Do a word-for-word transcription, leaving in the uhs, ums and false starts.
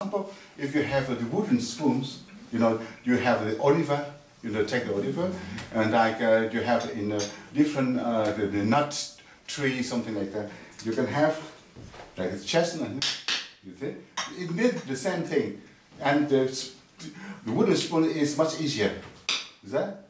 If you have uh, the wooden spoons, you know, you have the oliver, you know, take the oliver, and like uh, you have in a different uh, the, the nut tree, something like that. You can have like a chestnut. You see, it did the same thing, and the, the wooden spoon is much easier. Is that?